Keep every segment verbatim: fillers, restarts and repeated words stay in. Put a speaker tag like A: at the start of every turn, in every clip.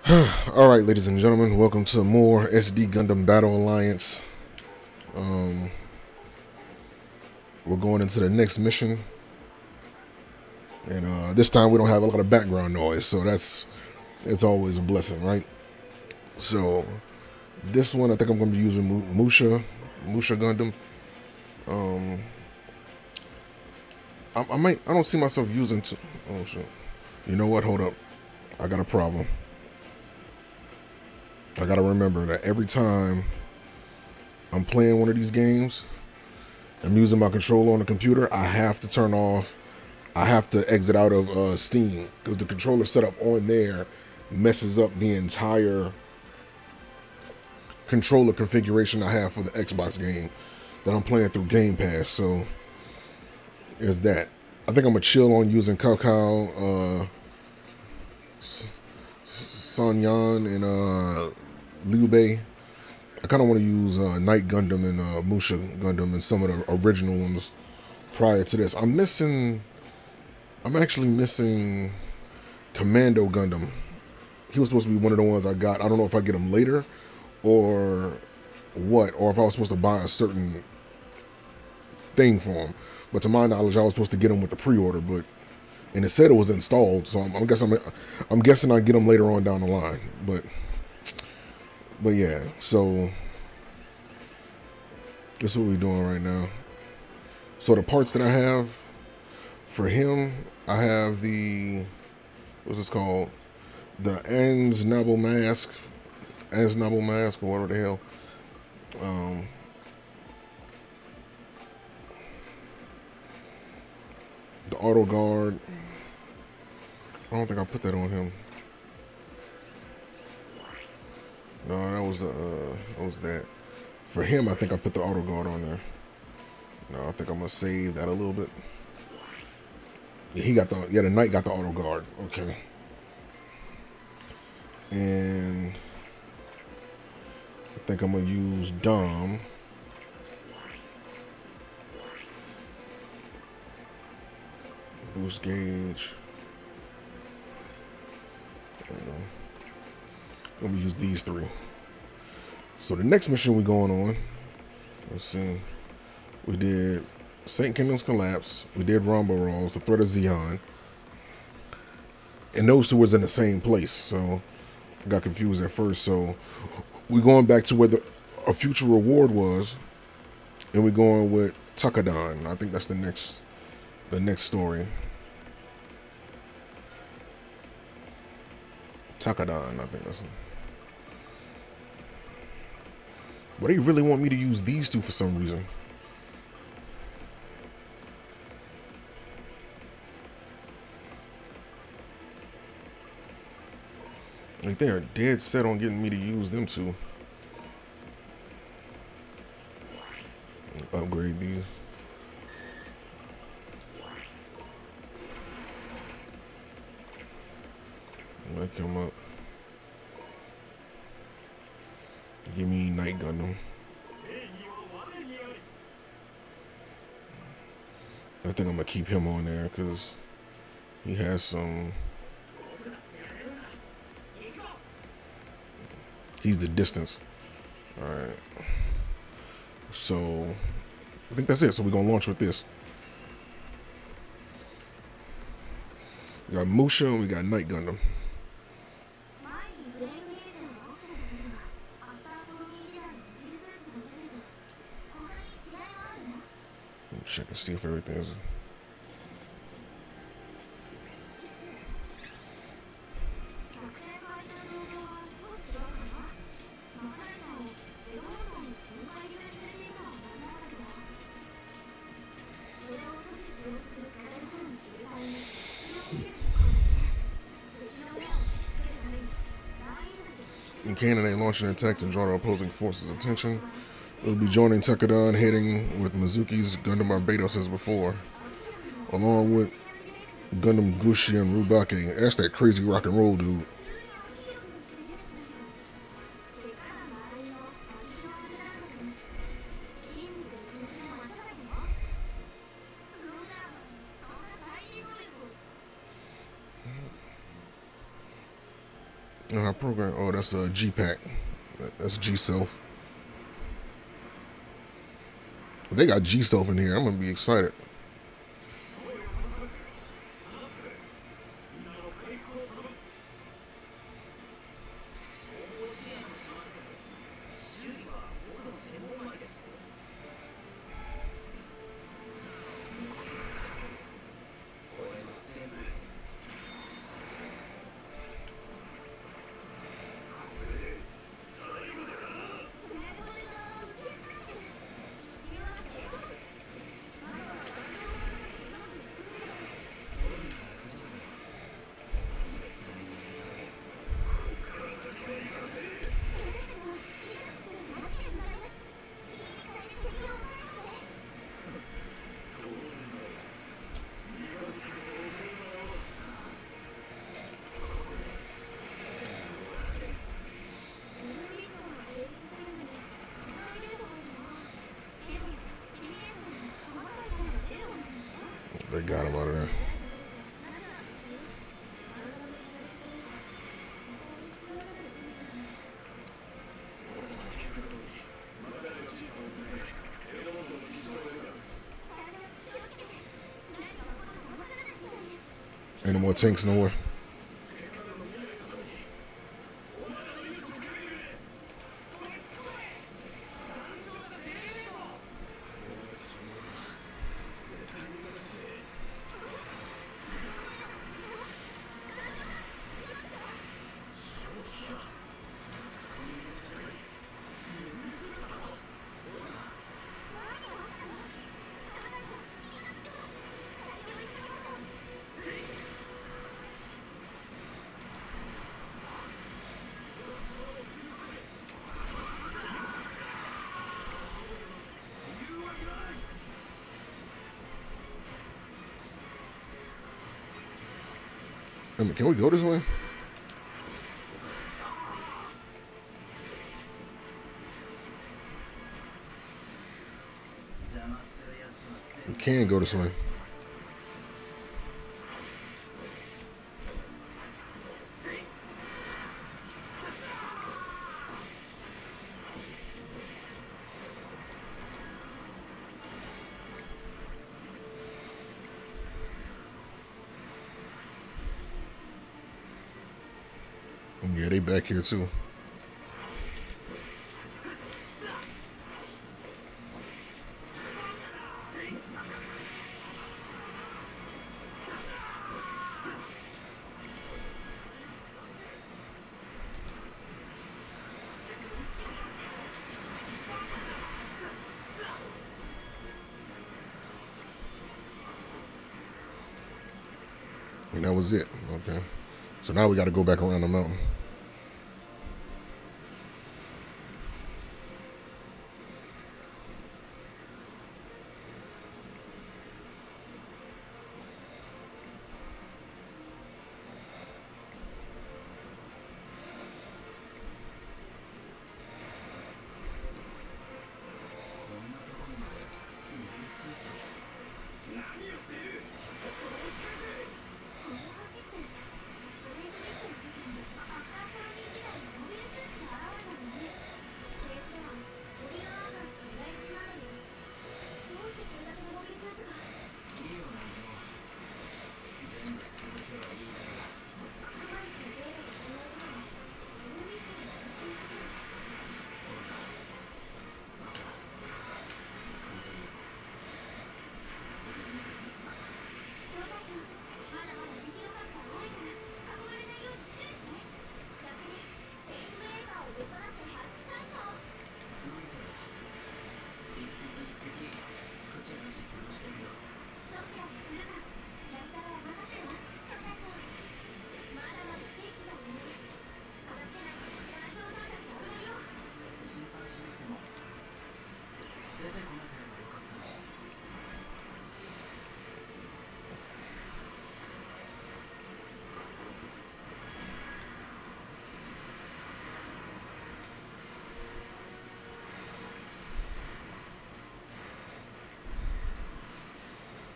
A: Alright, ladies and gentlemen, welcome to more S D Gundam Battle Alliance. Um, we're going into the next mission. And uh, this time we don't have a lot of background noise, so that's it's always a blessing, right? So, this one I think I'm going to be using Musha, Musha Gundam. Um, I, I might, I don't see myself using, t oh shit. You know what, hold up. I got a problem. I gotta remember that every time I'm playing one of these games, I'm using my controller on the computer, I have to turn off, I have to exit out of uh, Steam, because the controller setup on there messes up the entire controller configuration I have for the Xbox game that I'm playing through Game Pass. So, there's that. I think I'm gonna chill on using Cao, uh, Sanyan, and uh, Liu Bei. I kind of want to use uh, Night Gundam and uh, Musha Gundam and some of the original ones prior to this. I'm missing, I'm actually missing Commando Gundam. He was supposed to be one of the ones I got. I don't know if I get him later or what, or if I was supposed to buy a certain thing for him. But to my knowledge, I was supposed to get him with the pre-order, but and it said it was installed, so I'm, I'm guessing I'm, I'm guessing I get them later on down the line. But but yeah, so that's what we're doing right now. So the parts that I have for him, I have the what's this called? The Ansnable mask, Ansnable mask, or whatever the hell. Um, the auto guard. I don't think I put that on him. No, that was the uh, that was that. For him, I think I put the auto guard on there. No, I think I'm gonna save that a little bit. Yeah, he got the yeah the knight got the auto guard. Okay. And I think I'm gonna use Dom. Boost gauge. I'm gonna use these three. So the next mission we're going on, let's see, we did Saint Kingdom's Collapse, we did Rombo Rolls, the Threat of Zeon, and those two was in the same place, so I got confused at first. So we're going back to where the a future reward was, and we're going with Takadan. I think that's the next the next story. Takadan, I think that's. But they really want me to use these two for some reason. Like they are dead set on getting me to use them two. Upgrade these. Might come up. Give me Night Gundam. I think I'm gonna keep him on there because he has some. He's the distance. All right. So I think that's it. So we're gonna launch with this. We got Musha and we got Night Gundam. Check and see if everything is. In Canada, they launch an attack to draw the opposing forces' attention. We'll be joining Takadan, heading with Mizuki's Gundam Barbados as before, along with Gundam Gushi and Rubake. That's that crazy rock and roll dude. Uh, program. Oh, that's a G pack. That's G Self. They got G Self in here. I'm gonna be excited. They got him out of there. Ain't no more tanks nowhere. I mean, can we go this way? We can go this way. Yeah, they back here too. And that was it. Okay. So now we got to go back around the mountain.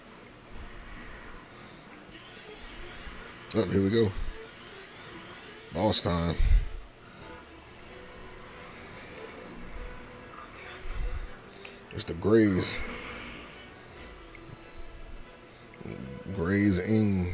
A: Oh, here we go. Boss time. It's the Grays. Grays Ing.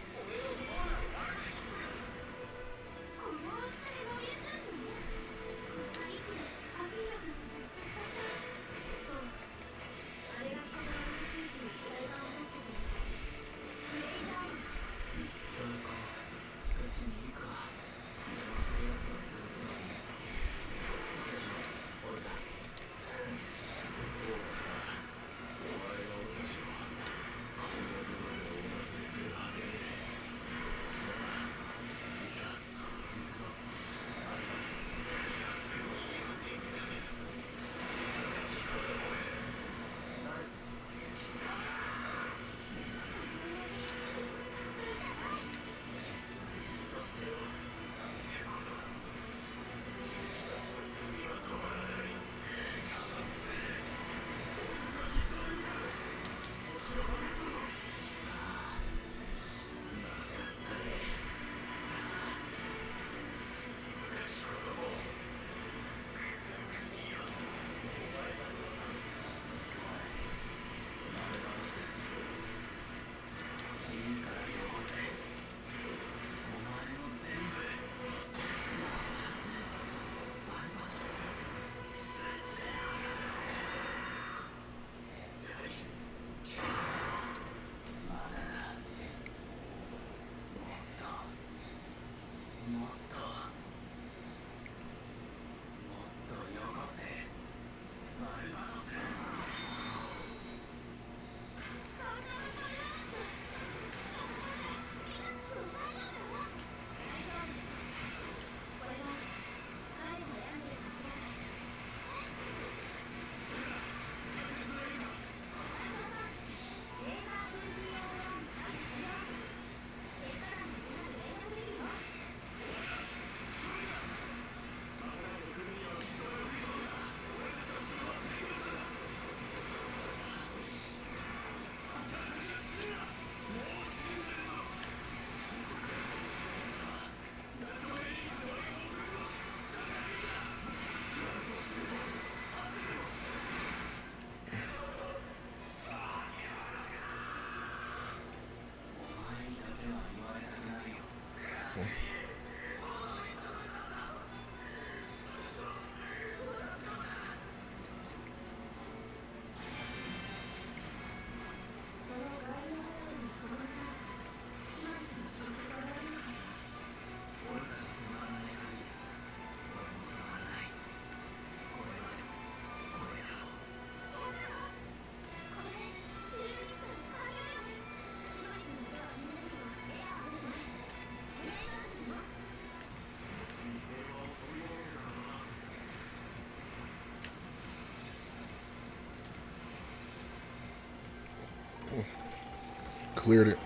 A: Cleared it.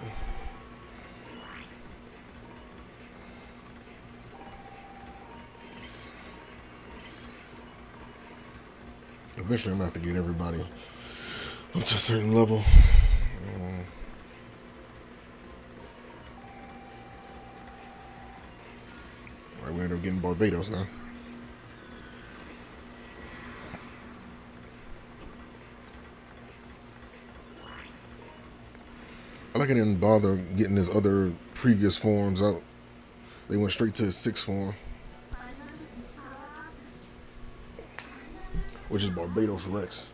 A: Eventually, I'm gonna have to get everybody up to a certain level. Um, all right, we end up getting Barbados now. I like I didn't bother getting his other previous forms out. They went straight to his sixth form, which is Barbados Rex.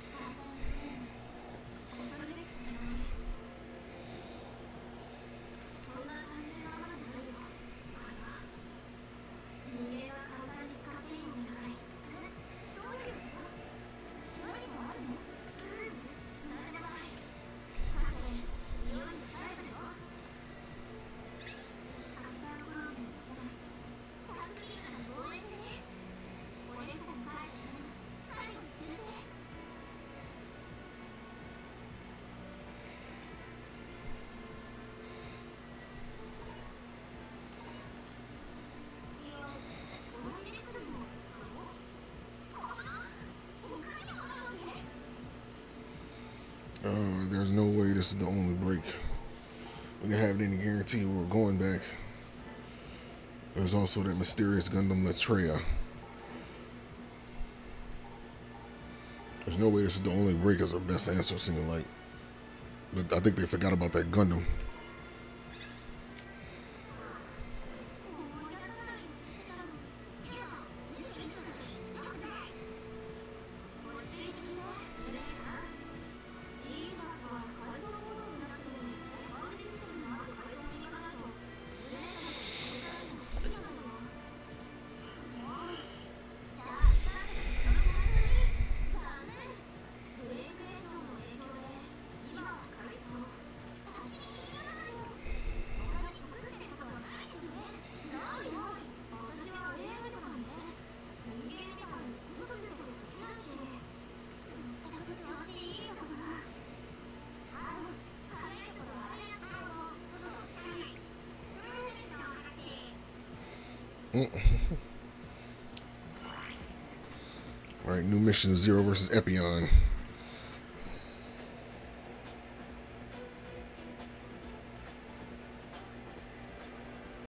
A: Uh, there's no way this is the only break. We didn't have any guarantee we were going back. There's also that mysterious Gundam Latreia. There's no way this is the only break as our best answer, seeming like. But I think they forgot about that Gundam. Alright, new mission Zero versus Epion.